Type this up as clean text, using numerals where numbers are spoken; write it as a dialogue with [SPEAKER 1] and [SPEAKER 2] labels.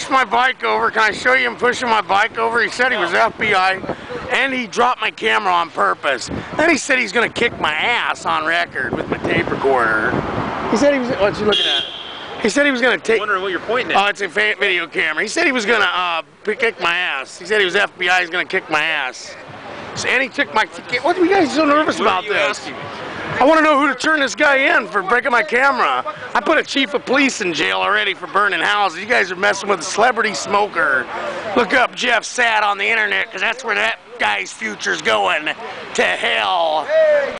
[SPEAKER 1] pushed my bike over. Can I show you him pushing my bike over? He said he was FBI, and he dropped my camera on purpose. Then he said he's going to kick my ass on record with my tape recorder. He said he was, what's he looking at? He said he was going to take...
[SPEAKER 2] I'm wondering what you're pointing at.
[SPEAKER 1] Oh, it's a video camera. He said he was going to kick my ass. He said he was FBI, he's going to kick my ass. So, and he took my... What are you guys so nervous about this? I want to know who to turn this guy in for breaking my camera. I put a chief of police in jail already for burning houses. You guys are messing with a celebrity smoker. Look up Jeff Sad on the internet, because that's where that guy's future's going. To hell.